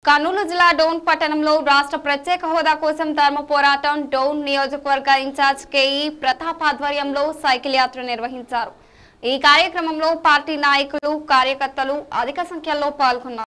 కర్నూలు జిల్లా డోన్ పట్టణంలో రాష్ట్ర ప్రత్యేక హోదా కోసం ధర్మ పోరాటం డోన్ నియోజకవర్గ ఇన్ఛార్జ్ కేఈ ప్రతాప్ ఆధ్వర్యంలో సైకిల్ యాత్ర నిర్వహించారు. ఈ కార్యక్రమంలో పార్టీ నాయకులు, కార్యకర్తలు అధిక సంఖ్యలో పాల్గొన్నారు.